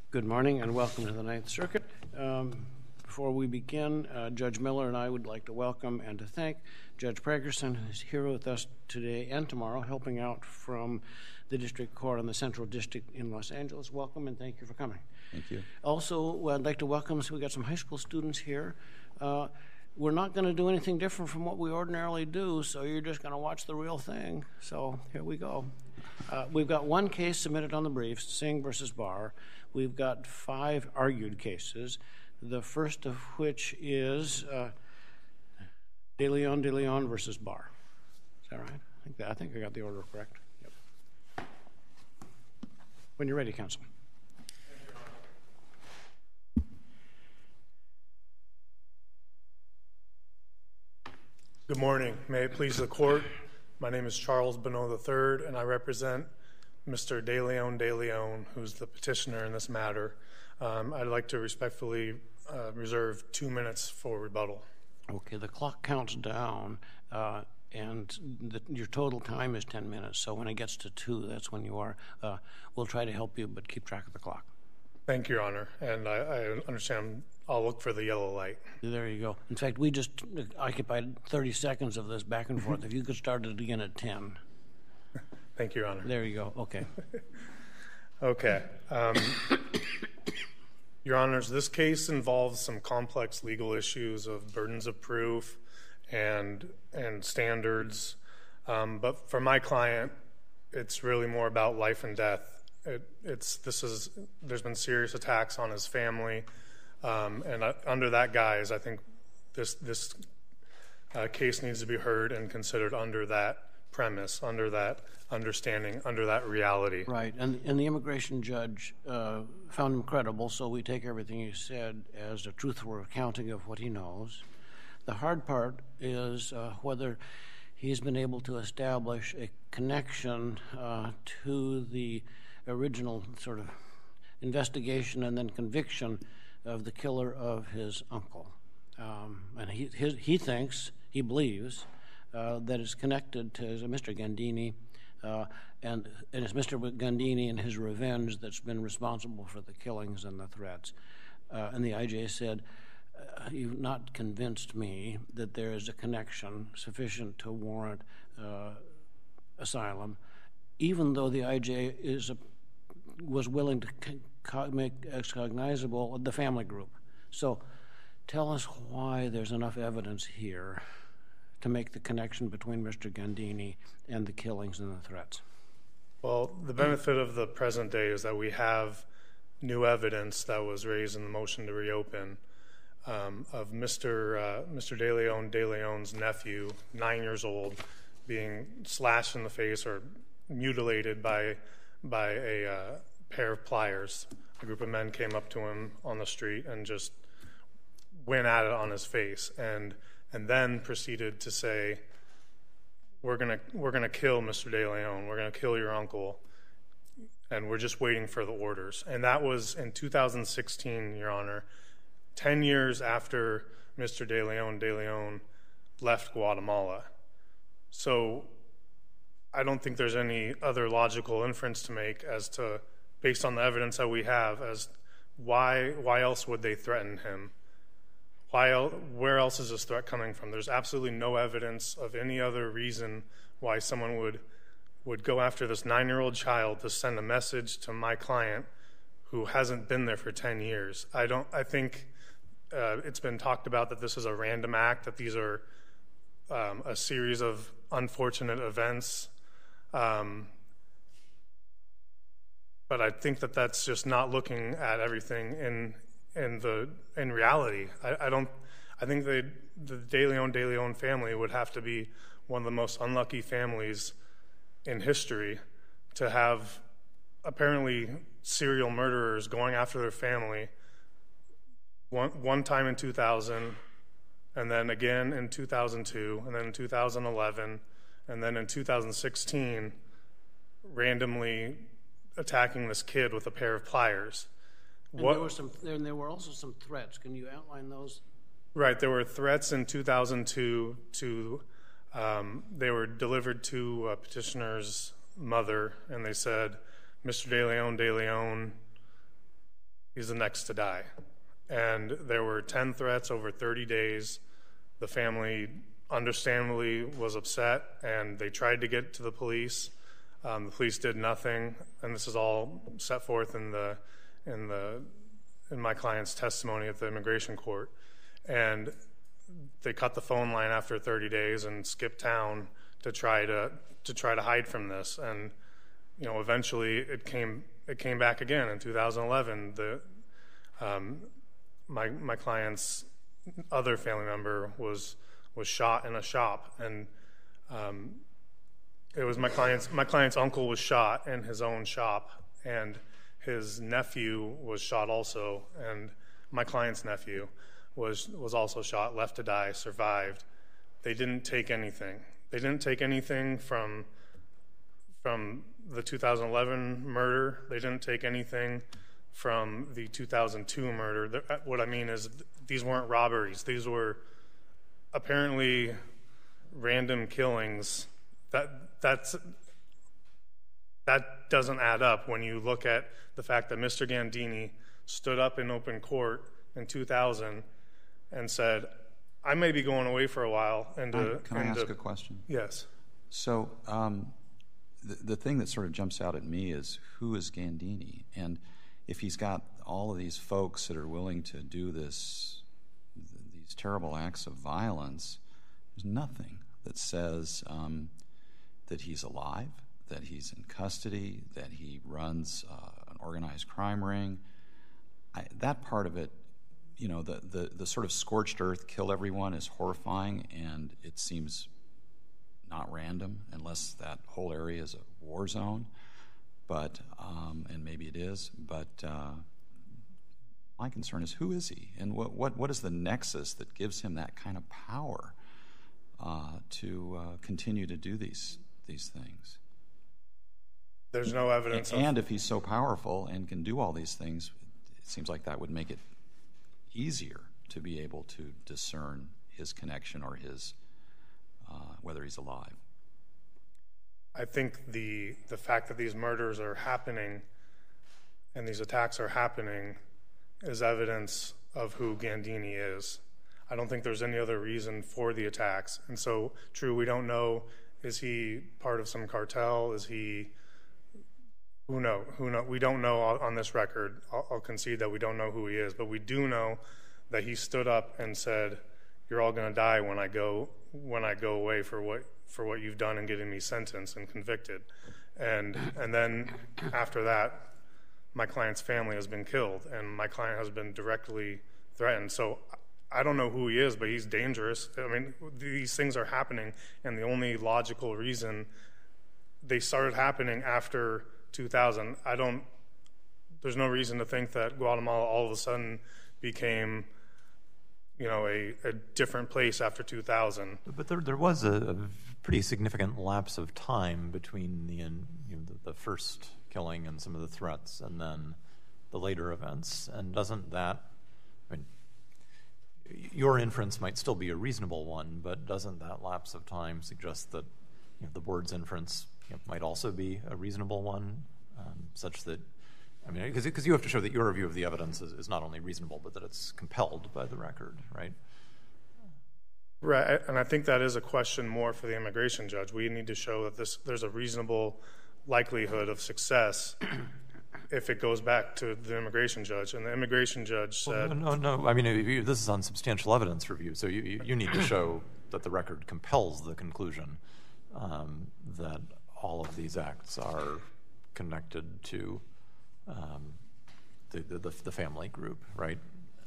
Good morning and welcome to the Ninth Circuit. Before we begin, Judge Miller and I would like to welcome and to thank Judge Pragerson, who's here with us today and tomorrow, helping out from the District Court in the Central District in Los Angeles. Welcome and thank you for coming. Thank you. Also, I'd like to welcome, so we got some high school students here. We're not going to do anything different from what we ordinarily do, so you're just going to watch the real thing. So here we go. We've got one case submitted on the briefs, Singh versus Barr. We've got 5 argued cases, the first of which is De Leon versus Barr. Is that right? I think I got the order correct. Yep. When you're ready, counsel. Good morning. May it please the court. My name is Charles Bonneau III, and I represent Mr. De Leon, who's the petitioner in this matter. I'd like to respectfully reserve 2 minutes for rebuttal. Okay, the clock counts down, and your total time is 10 minutes, so when it gets to 2, that's when you are. We'll try to help you, but keep track of the clock. Thank you, Your Honor, and I understand I'll look for the yellow light. There you go. In fact, we just occupied 30 seconds of this back and forth. If you could start it again at 10. Thank you, Your Honor. There you go. Okay. Okay. Your Honors, this case involves some complex legal issues of burdens of proof and standards. But for my client, it's really more about life and death. There's been serious attacks on his family, and under that guise, I think this case needs to be heard and considered under that premise, under that understanding, under that reality. Right, and the immigration judge found him credible, so we take everything he said as a truthful accounting of what he knows. The hard part is whether he's been able to establish a connection to the original sort of investigation and then conviction of the killer of his uncle. And he thinks, he believes, that it's connected to Mr. Gandini, and it's Mr. Gandini and his revenge that's been responsible for the killings and the threats. And the IJ said, you've not convinced me that there is a connection sufficient to warrant asylum, even though the IJ was willing to make cognizable the family group. So tell us why there's enough evidence here to make the connection between Mr. Gandini and the killings and the threats. Well, the benefit of the present day is that we have new evidence that was raised in the motion to reopen of Mr. De Leon's nephew, 9 years old, being slashed in the face or mutilated by a pair of pliers. A group of men came up to him on the street and just went at it on his face, and then proceeded to say, we're gonna kill Mr. De Leon, we're gonna kill your uncle, and we're just waiting for the orders. And that was in 2016, Your Honor, 10 years after Mr. De Leon left Guatemala. So I don't think there's any other logical inference to make as to, based on the evidence that we have, as why else would they threaten him? Where else is this threat coming from? There's absolutely no evidence of any other reason why someone would go after this 9-year-old child to send a message to my client who hasn't been there for 10 years. I think it's been talked about that this is a random act, that these are a series of unfortunate events. But I think that that's just not looking at everything in reality. I think the De Leon family would have to be one of the most unlucky families in history to have apparently serial murderers going after their family one time in 2000, and then again in 2002, and then in 2011, and then in 2016, randomly attacking this kid with a pair of pliers. And there were also some threats. Can you outline those? Right, there were threats in 2002 they were delivered to a petitioner's mother, and they said, Mr. De Leon He's the next to die. And there were 10 threats over 30 days. The family understandably was upset, and they tried to get to the police. The police did nothing, and this is all set forth in my client's testimony at the immigration court. And they cut the phone line after 30 days and skipped town to try to hide from this. And eventually it came back again in 2011. My client's other family member was shot in a shop, and it was my client's uncle was shot in his own shop, and his nephew was shot also, and my client's nephew was also shot, left to die, survived. They didn't take anything. They didn't take anything from the 2011 murder. They didn't take anything from the 2002 murder. What I mean is these weren't robberies. These were apparently random killings. That doesn't add up when you look at the fact that Mr. Gandini stood up in open court in 2000 and said, I may be going away for a while. Can I ask a question? Yes. So the thing that sort of jumps out at me is, who is Gandini? And if he's got all of these folks that are willing to do these terrible acts of violence, there's nothing that says that he's alive, that he's in custody, that he runs an organized crime ring. That part of it, the sort of scorched earth, kill everyone, is horrifying, and it seems not random unless that whole area is a war zone. But and maybe it is. But my concern is, who is he, and what is the nexus that gives him that kind of power to continue to do these things? There's no evidence. And if he's so powerful and can do all these things, it seems like that would make it easier to be able to discern his connection or his whether he's alive. I think the fact that these murders are happening and these attacks are happening is evidence of who Gandini is. I don't think there's any other reason for the attacks. And so, true, we don't know, is he part of some cartel? Is he, who knows? We don't know on this record. I'll concede that we don't know who he is, but we do know that he stood up and said, you're all going to die when I go away for what you've done in getting me sentenced and convicted. And then after that, my client's family has been killed, and my client has been directly threatened. So I don't know who he is, but he's dangerous. I mean, these things are happening, and the only logical reason they started happening after 2000, there's no reason to think that Guatemala all of a sudden became a different place after 2000. But there was a pretty significant lapse of time between the first killing and some of the threats and then the later events. And doesn't that, your inference might still be a reasonable one, but doesn't that lapse of time suggest that the board's inference might also be a reasonable one, such that, because you have to show that your review of the evidence is not only reasonable, but that it's compelled by the record, right? Right, and I think that is a question more for the immigration judge. We need to show that there's a reasonable likelihood of success if it goes back to the immigration judge. And the immigration judge said... No. This is on substantial evidence review, so you need to show that the record compels the conclusion that all of these acts are connected to the family group, right?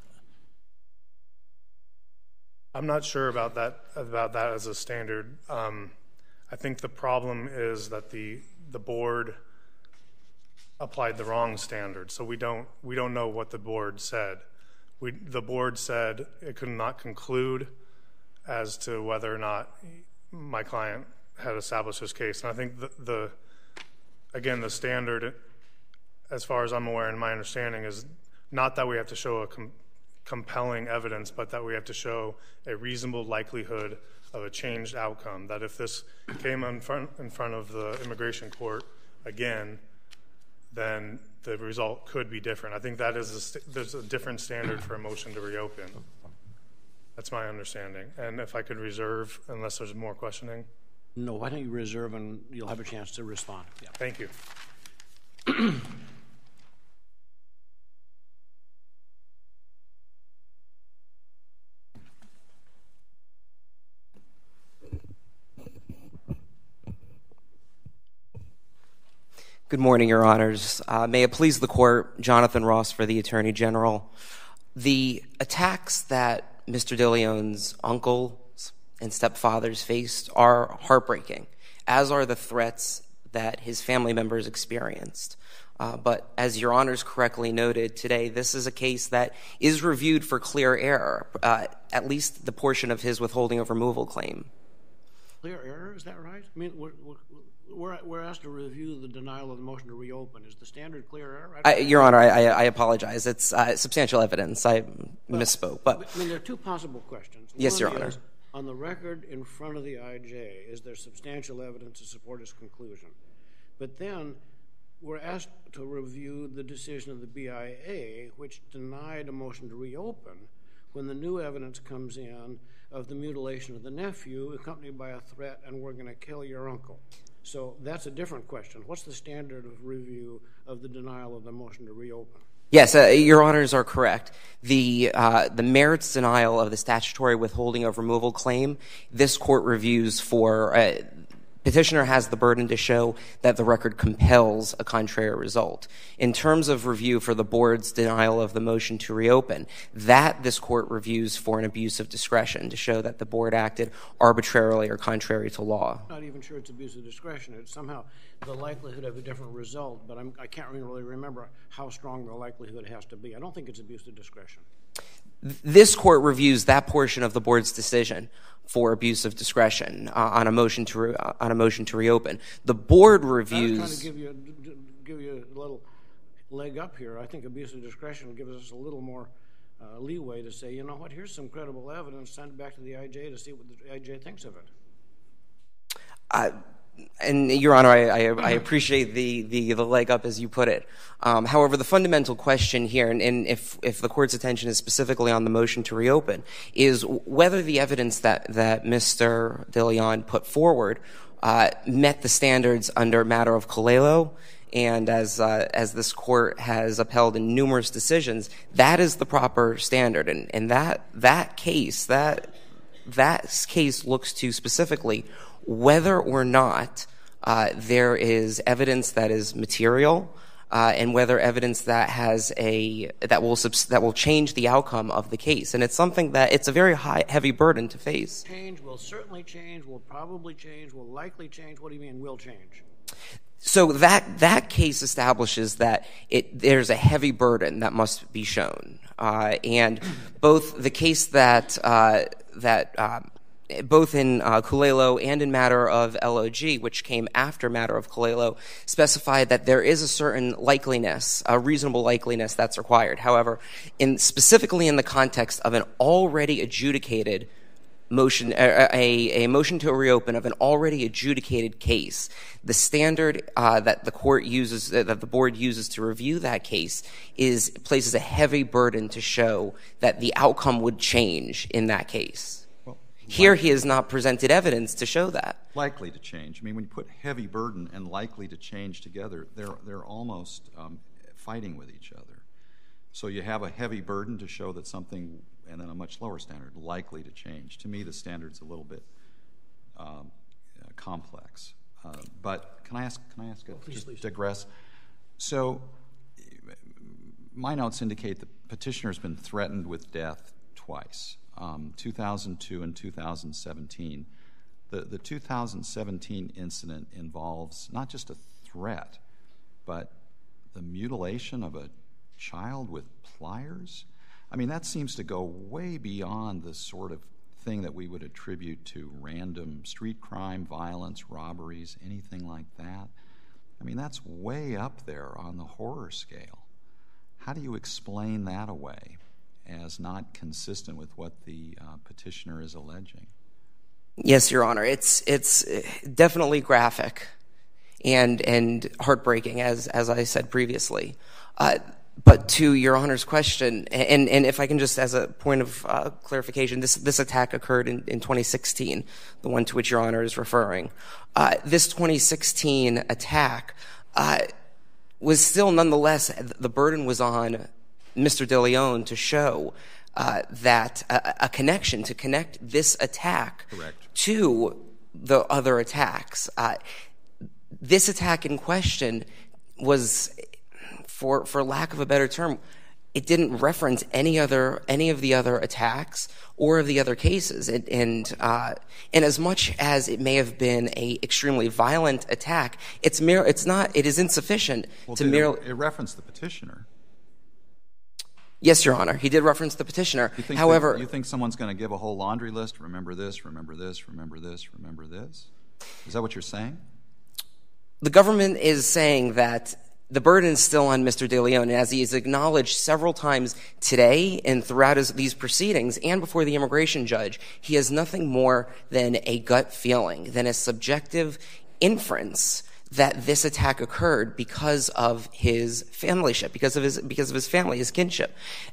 I'm not sure about that as a standard. I think the problem is that the board applied the wrong standard, so we don't know what the board said. The board said it could not conclude as to whether or not my client had established his case. And I think the standard, as far as I'm aware and my understanding, is not that we have to show a compelling evidence, but that we have to show a reasonable likelihood of a changed outcome, that if this came in front of the immigration court again, then the result could be different. I think that is there's a different standard for a motion to reopen. That's my understanding. And if I could reserve, unless there's more questioning. No, why don't you reserve and you'll have a chance to respond. Yeah. Thank you. Good morning, Your Honors. May it please the Court, Jonathan Ross for the Attorney General. The attacks that Mr. DeLeon's uncles and stepfathers faced are heartbreaking, as are the threats that his family members experienced. But as Your Honors correctly noted today, this is a case that is reviewed for clear error, at least the portion of his withholding of removal claim. Clear error, is that right? I mean, we're asked to review the denial of the motion to reopen. Is the standard clear error? Your Honor, I apologize. It's substantial evidence. I misspoke. But I mean, there are two possible questions. Yes, Your One Honor. is, on the record in front of the IJ, is there substantial evidence to support his conclusion? But then we're asked to review the decision of the BIA, which denied a motion to reopen when the new evidence comes in of the mutilation of the nephew accompanied by a threat, and we're going to kill your uncle. So that's a different question. What's the standard of review of the denial of the motion to reopen? yes, Your Honors are correct. The merits denial of the statutory withholding of removal claim, this Court reviews for petitioner has the burden to show that the record compels a contrary result. In terms of review for the Board's denial of the motion to reopen, that this Court reviews for an abuse of discretion to show that the Board acted arbitrarily or contrary to law. I'm not even sure it's abuse of discretion. It's somehow the likelihood of a different result, but I can't really remember how strong the likelihood has to be. I don't think it's abuse of discretion. This Court reviews that portion of the Board's decision for abuse of discretion on a motion to reopen. The Board reviews. I was trying to give you a little leg up here. I think abuse of discretion gives us a little more leeway to say, you know what, here's some credible evidence, send it back to the IJ to see what the IJ thinks of it. And Your Honor, I appreciate the leg up as you put it. However, the fundamental question here, and if the Court's attention is specifically on the motion to reopen, is whether the evidence that Mr. DeLeon put forward met the standards under matter of Colelo, and as this Court has upheld in numerous decisions, that is the proper standard, and that case looks to specifically whether or not there is evidence that is material, and whether evidence that will change the outcome of the case. And it's something that it's a very heavy burden to face. Change, will certainly change, will probably change, will likely change. What do you mean will change? So that case establishes that there's a heavy burden that must be shown, and both the case that both in Colelo and in matter of LOG, which came after matter of Colelo, specified that there is a certain likeliness, a reasonable likeliness that's required. However, specifically in the context of an already adjudicated motion, a motion to reopen of an already adjudicated case, the standard that the Court uses, that the Board uses to review that case, places a heavy burden to show that the outcome would change in that case. Here, he has not presented evidence to show that. Likely to change. I mean, when you put heavy burden and likely to change together, they're almost fighting with each other. So you have a heavy burden to show that something, and then a much lower standard, likely to change. To me, the standard's a little bit complex. But can I ask Please. digress? So my notes indicate the petitioner's been threatened with death twice. 2002 and 2017. The 2017 incident involves not just a threat, but the mutilation of a child with pliers. I mean, that seems to go way beyond the sort of thing that we would attribute to random street crime, violence, robberies, anything like that. I mean, that's way up there on the horror scale. How do you explain that away as not consistent with what the petitioner is alleging? Yes, Your Honor. It's definitely graphic. and heartbreaking, as I said previously. But to Your Honor's question, and if I can just, as a point of clarification, this attack occurred in 2016, the one to which Your Honor is referring. This 2016 attack was still, nonetheless, the burden was on Mr. De Leon to show that a connection, to connect this attack to the other attacks. This attack in question was, for lack of a better term, it didn't reference any of the other attacks or of the other cases. And as much as it may have been a extremely violent attack, it is insufficient to merely. It referenced the petitioner. Yes, Your Honor. He did reference the petitioner. However, you think someone's going to give a whole laundry list? Remember this, remember this, remember this, remember this? Is that what you're saying? The government is saying that the burden is still on Mr. De Leon, as he has acknowledged several times today and throughout these proceedings and before the immigration judge. He has nothing more than a gut feeling, than a subjective inference that this attack occurred because of his familyship, because of his family, his kinship.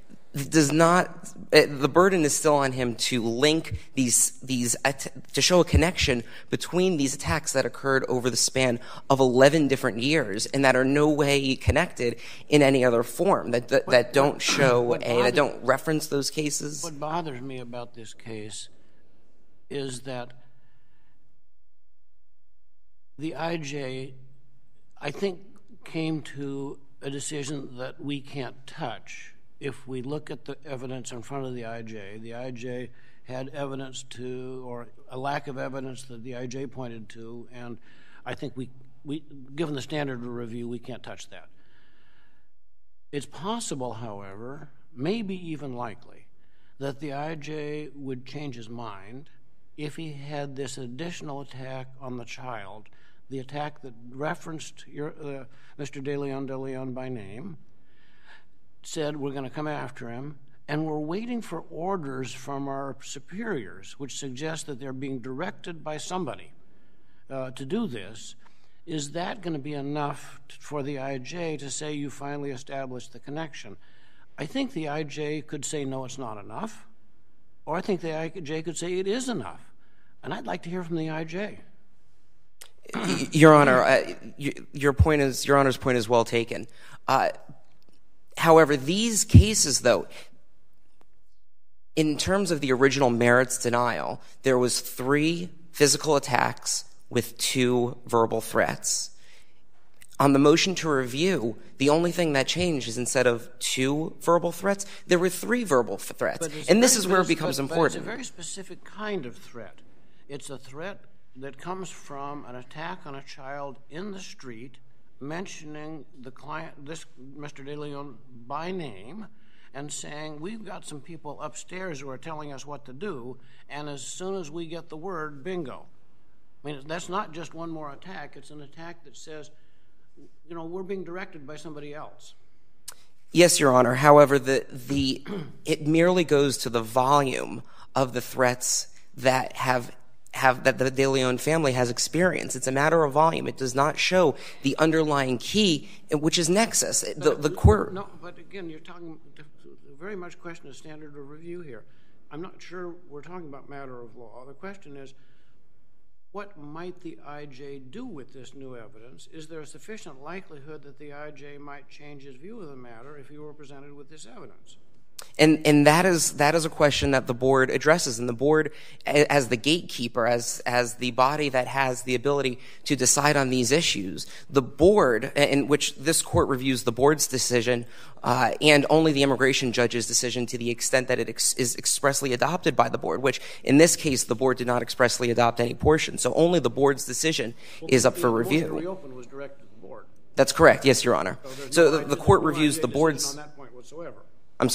The burden is still on him to link to show a connection between these attacks that occurred over the span of 11 different years and that are no way connected in any other form, that don't show that don't reference those cases. What bothers me about this case is that the IJ, I think, came to a decision that we can't touch. If we look at the evidence in front of the IJ had evidence or a lack of evidence that the IJ pointed to, and I think we given the standard of review, we can't touch that. It's possible, however, maybe even likely, that the IJ would change his mind if he had this additional attack on the child, the attack that referenced Mr. De Leon by name, said we're going to come after him, and we're waiting for orders from our superiors, which suggest that they're being directed by somebody to do this. Is that going to be enough for the IJ to say you finally established the connection? I think the IJ could say no, it's not enough, or I think the IJ could say it is enough, and I'd like to hear from the IJ. Your Honor, Your Honor's point is well taken. However, these cases, though, in terms of the original merits denial, there was 3 physical attacks with 2 verbal threats. On the motion to review, the only thing that changed is instead of 2 verbal threats, there were 3 verbal threats. And this is where it becomes important. But it's a very specific kind of threat. It's a threat that comes from an attack on a child in the street, mentioning the client, this Mr. De Leon, by name, and saying, we've got some people upstairs who are telling us what to do, and as soon as we get the word, bingo. I mean, that's not just one more attack. It's an attack that says, we're being directed by somebody else. Yes, Your Honor. However, it merely goes to the volume of the threats that that the De Leon family has experienced. It's a matter of volume. It does not show the underlying key, which is nexus. The court. No, but again, you're talking very much question of standard of review here. I'm not sure we're talking about matter of law. The question is, what might the IJ do with this new evidence? Is there a sufficient likelihood that the IJ might change his view of the matter if he were presented with this evidence? And that is a question that the board addresses, and the board, as the gatekeeper, as the body that has the ability to decide on these issues, the board, in which this court reviews the board's decision and only the immigration judge's decision to the extent that it is expressly adopted by the board, which in this case the board did not expressly adopt any portion, so only the board's decision is up for review. The motion to reopen was directed to the board. That's correct, yes, Your Honor. So the court reviews the board's. On that point whatsoever. I'm sorry?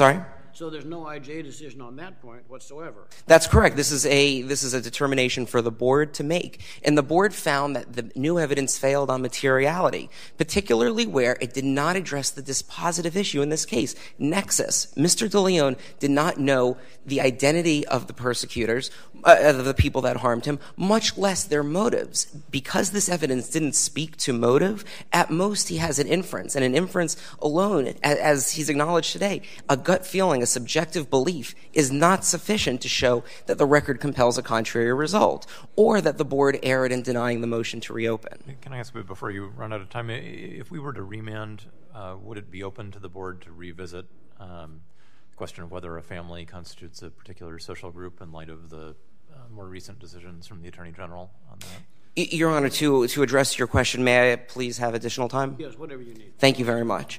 So there's no IJ decision on that point whatsoever. That's correct. This is a determination for the board to make. And the board found that the new evidence failed on materiality, particularly where it did not address the dispositive issue in this case, nexus. Mr. DeLeon did not know the identity of the persecutors, of the people that harmed him, much less their motives. Because this evidence didn't speak to motive, at most he has an inference. And an inference alone, as he's acknowledged today, a gut feeling, a subjective belief, is not sufficient to show that the record compels a contrary result, or that the board erred in denying the motion to reopen. Can I ask you, before you run out of time, if we were to remand, would it be open to the board to revisit the question of whether a family constitutes a particular social group in light of the more recent decisions from the Attorney General on that? Your Honor, to address your question, may I please have additional time? Yes, whatever you need. Thank you very much.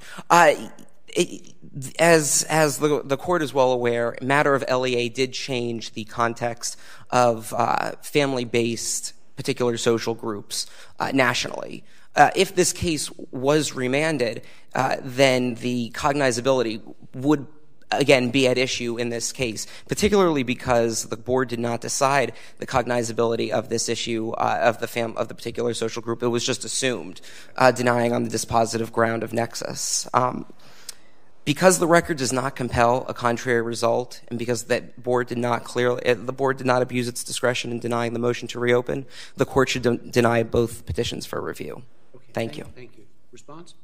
As the court is well aware, matter of LEA did change the context of family-based particular social groups nationally. If this case was remanded, then the cognizability would again be at issue in this case, particularly because the board did not decide the cognizability of this issue of the particular social group. It was just assumed, denying on the dispositive ground of nexus. Because the record does not compel a contrary result, and because the board did not abuse its discretion in denying the motion to reopen, the court should deny both petitions for review. Okay, Thank you. Thank you. Response?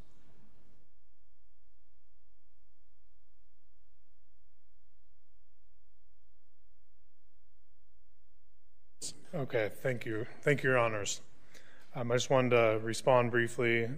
Okay, thank you. Thank you, Your Honors. I just wanted to respond briefly.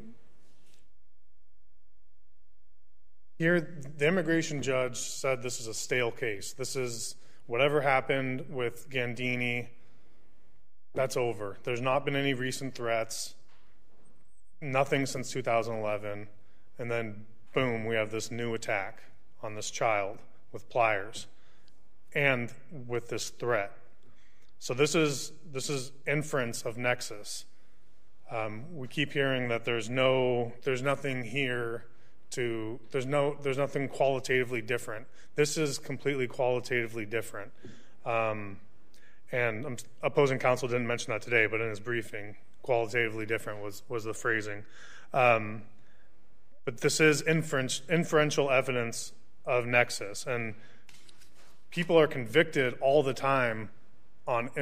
Here, the immigration judge said this is a stale case. This is whatever happened with Gandini, that's over. There's not been any recent threats, nothing since 2011, and then boom, we have this new attack on this child with pliers and with this threat. So this is inference of nexus. We keep hearing that there's nothing here there's nothing qualitatively different. This is completely qualitatively different. And opposing counsel didn't mention that today, but in his briefing, qualitatively different was the phrasing. But this is inferential evidence of nexus, and people are convicted all the time on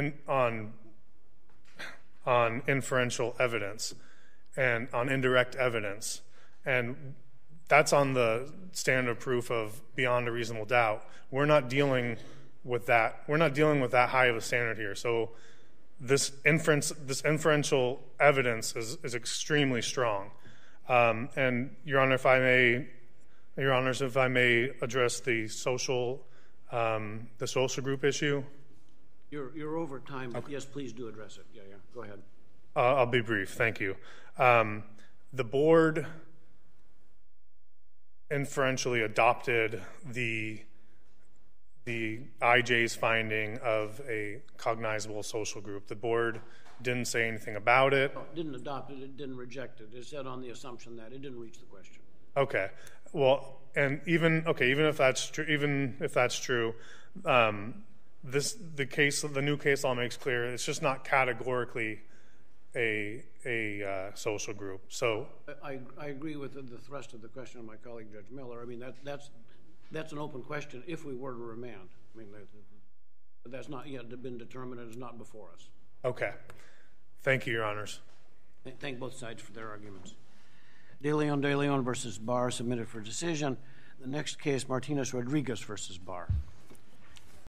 inferential evidence and on indirect evidence, and that's on the standard of proof of beyond a reasonable doubt. We're not dealing with that. We're not dealing with that high of a standard here. So this inferential evidence is extremely strong. And Your Honor, if I may address the social group issue. You're over time, but yes, please do address it. Yeah, go ahead. I'll be brief, thank you. The board inferentially adopted the IJ's finding of a cognizable social group. The board didn't say anything about it. It didn't adopt it, it didn't reject it. It said on the assumption that it didn't reach the question. Okay. Well, and even if that's true, the new case law makes clear it's just not categorically a social group. So I agree with the thrust of the question of my colleague Judge Miller. I mean that's an open question if we were to remand. I mean that's not yet been determined and is not before us. Okay. Thank you, Your Honors. Thank both sides for their arguments. De Leon versus Barr submitted for decision. The next case, Martinez-Rodriguez versus Barr.